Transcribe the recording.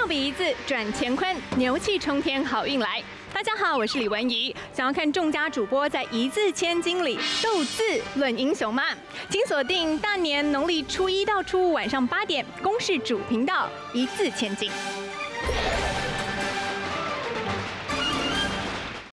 比一字转乾坤，牛气冲天，好运来。大家好，我是李文怡。想要看众家主播在一字千金里斗字论英雄吗？请锁定大年农历初1到初5晚上8点，公视主频道一字千金。